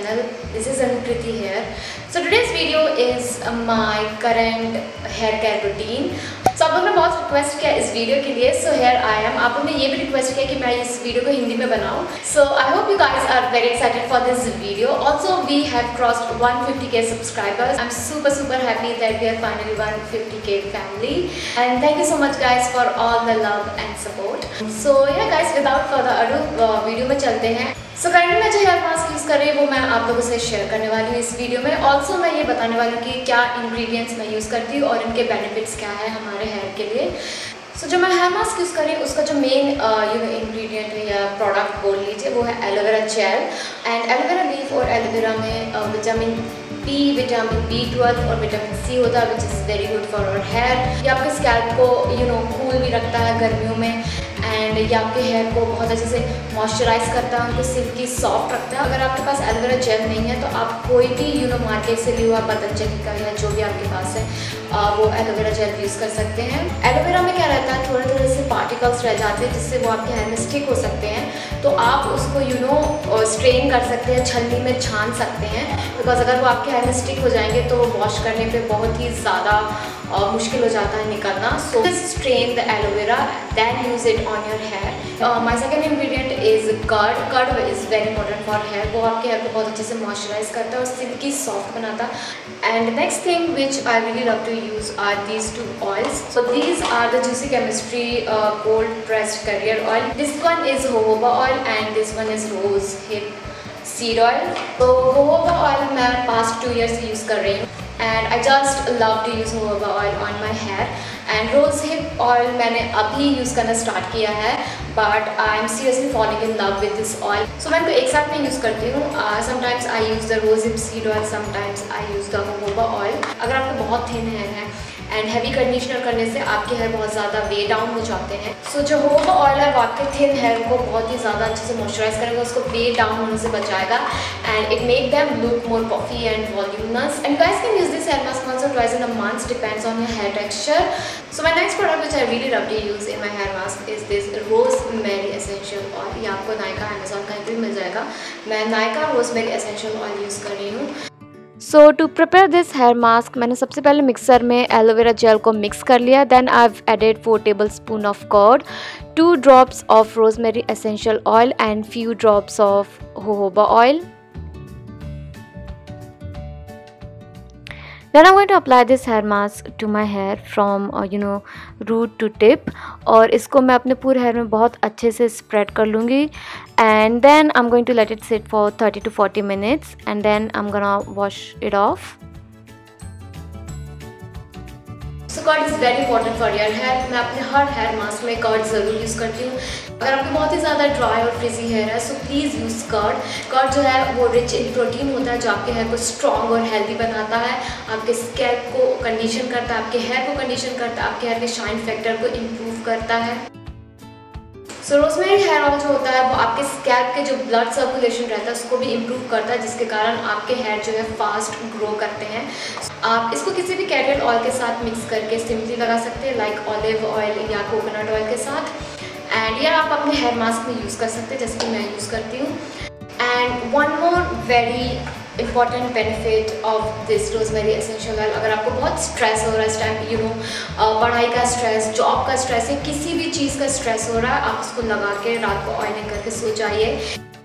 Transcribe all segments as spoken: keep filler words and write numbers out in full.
channel. This is Anukriti here. So today's video is my current hair care routine. So आप लोगों ने बहुत request किया इस वीडियो के लिए, so here I am. आप लोगों ने ये भी रिक्वेस्ट किया कि मैं इस वीडियो को हिंदी में बनाऊँ. So I hope you guys are very excited for this video. Also we have crossed one hundred fifty K subscribers. I'm super super happy that we are finally one hundred fifty K family. And thank you so much guys for all the love and support. So yeah guys, without further ado video में चलते हैं. So currently मैं जो hair mask use कर रही हूँ वो मैं आप लोगों से शेयर करने वाली हूँ इस वीडियो में. ऑल्सो मैं ये बताने वाली हूँ कि क्या इंग्रेडिएंट्स मैं यूज़ करती हूँ और इनके बेनिफिट्स क्या है हमारे हेयर के लिए. सो so, जो मैं हेयर मास्क यूज़ कर रही हूँ उसका जो मेन यू नो इंग्रेडिएंट है या प्रोडक्ट बोल लीजिए वो है aloe vera gel. And aloe vera leaf और एलोवेरा में vitamin B, vitamin B twelve और विटामिन सी होता है which is very good for our hair. ये आपके स्कैल्प को यू नो कूल भी रखता है गर्मियों में. एंड ये आपके हेयर को बहुत अच्छे से मॉइस्चराइज करता है, उनको सिल्की सॉफ्ट रखता है. अगर आपके पास एलोवेरा जेल नहीं है तो आप कोई भी यू नो मार्केट से लिया हुआ पतंजलि का या जो भी आपके पास है आ, वो एलोवेरा जेल यूज़ कर सकते हैं. एलोवेरा में क्या रहता है, थोड़े थोड़े से पार्टिकल्स रह जाते हैं जिससे वो आपके हेयर में स्टिक हो सकते हैं. तो आप उसको यू नो स्ट्रेन कर सकते हैं, छलनी में छान सकते हैं. बिकॉज अगर वो आपके हेयर में स्टिक हो जाएंगे तो वो वॉश करने पे बहुत ही ज़्यादा Uh, मुश्किल हो जाता है निकलना. So strain the aloe vera then use it on your hair. My second ingredient is curd. Curd is very important for hair. वो आपके हेयर को बहुत अच्छे से मॉइस्चराइज करता है और सिल्की सॉफ्ट बनाता है. And next thing which I really love to use are these two oils. So these are the Juicy Chemistry cold pressed carrier oil. This one is jojoba oil and this one is rose hip seed oil. तो jojoba oil मैं past two year से use कर रही हूँ and I just love to use jojoba oil on my hair. And rose hip oil मैंने अभी use करना start किया है but I am seriously falling in love with this oil. So मैं इनको एक साथ में यूज़ करती हूँ. uh, sometimes I use the rose hip seed oil, sometimes I use the jojoba oil. अगर आपको बहुत थिन हेयर है एंड हैवी कंडीशनर करने से आपके हेयर बहुत ज़्यादा वे डाउन हो जाते हैं. सो so, जो जोजोबा ऑयल है वो आपके थिन हेयर को बहुत ही ज़्यादा अच्छे से मॉइस्चराइज करेगा, उसको वे डाउन होने से बचाएगा and it make them look more puffy and voluminous. And guys can use this hair mask once or twice in a month, depends on your hair texture. So my next product which I really love to use in my hair mask is this rosemary essential oil. ये आपको Nykaa Amazon कहीं भी मिल जाएगा. मैं Nykaa rosemary essential oil use कर रही हूँ. So to prepare this hair mask मैंने सबसे पहले मिक्सर में एलोवेरा जेल को मिक्स कर लिया. Then I have added four tablespoon of curd, two drops of rosemary essential oil and few drops of jojoba oil. Then I'm going to apply this hair mask to my hair from uh, you know root to tip. और इसको मैं अपने पूरे hair में बहुत अच्छे से spread कर लूँगी. And then I'm going to let it sit for thirty to forty minutes and then I'm gonna wash it off. So curd is very important for your hair. मैं अपने हर हेयर मास्क में curd ज़रूर use करती हूँ. अगर आपकी बहुत ही ज़्यादा ड्राई और फ्रिजी हेयर है so please use curd. Curd जो है वो रिच इन प्रोटीन होता है जो आपके हेयर को स्ट्रॉन्ग और हेल्दी बनाता है, आपके स्कैल्प को कंडीशन करता है, आपके हेयर को कंडीशन करता है, आपके हेयर के शाइन फैक्टर को इम्प्रूव करता है. सो रोजमेरी हेयर ऑयल जो होता है वो आपके स्कैल्प के जो ब्लड सर्कुलेशन रहता है उसको भी इम्प्रूव करता है जिसके कारण आपके हेयर जो है फास्ट ग्रो करते हैं. आप इसको किसी भी कैरियर ऑयल के साथ मिक्स करके सिंपली लगा सकते हैं लाइक ऑलिव ऑयल या कोकोनट ऑयल के साथ. एंड या आप अपने हेयर मास्क में यूज़ कर सकते हैं जैसे कि मैं यूज़ करती हूँ. And one more very important benefit of this rosemary essential oil. अगर आपको बहुत स्ट्रेस हो रहा है इस टाइम यू नो पढ़ाई का स्ट्रेस, जॉब का स्ट्रेस या किसी भी चीज़ का स्ट्रेस हो रहा है, आप उसको लगा के रात को ऑयलिंग करके सो जाइए.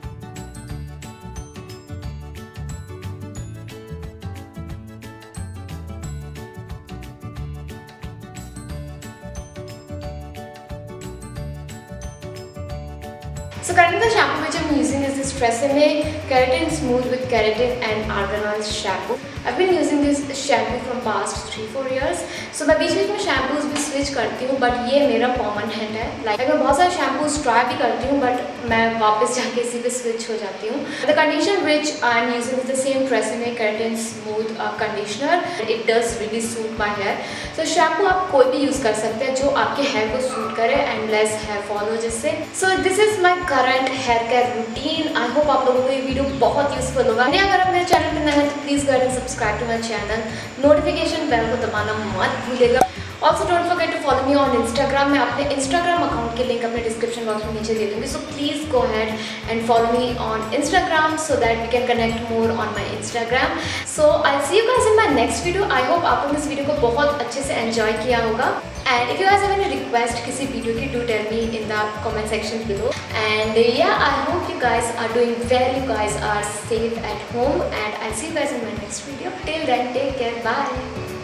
So currently the shampoo which I'm using is this Tresemme Keratin Smooth with Keratin and Argan Oil shampoo. I've been using this shampoo from past three four years. So मैं बीच बीच में शैम्पूज भी switch करती हूँ but ये मेरा permanent है. Like मैं बहुत सारे शैम्पूज ट्राई भी करती हूँ बट मैं वापस जाके इसी पे स्विच हो जाती हूँ. The conditioner which I am using is the same Tresemme Keratin Smooth conditioner. It does really suit my hair. So shampoo आप कोई भी यूज़ कर सकते हैं जो आपके हेयर को सूट करे एंड लेस हेयर फॉल हो जिससे. So this is my current hair care routine. I hope आप लोगों को ये वीडियो बहुत यूजफुल होगा. अगर आप मेरे चैनल पर नए हैं तो please go and subscribe to my channel. Notification bell को दबाना मत भूलिएगा. Also don't forget to follow me on Instagram. मैं अपने इंस्टाग्राम अकाउंट के लिंक अपने डिस्क्रिप्शन बॉक्स में नीचे दे दूँगी, so please go ahead and follow me on Instagram so that we can connect more on my Instagram. So I see you guys in my next video. I hope आप लोगों ने इस video को बहुत अच्छे से एंजॉय किया होगा। And if you guys have any request किसी वीडियो की, do tell me in the comment section below. And yeah, I hope you guys are doing well. You guys are safe at home, and I'll see you guys in my next video. Till then, take care. Bye.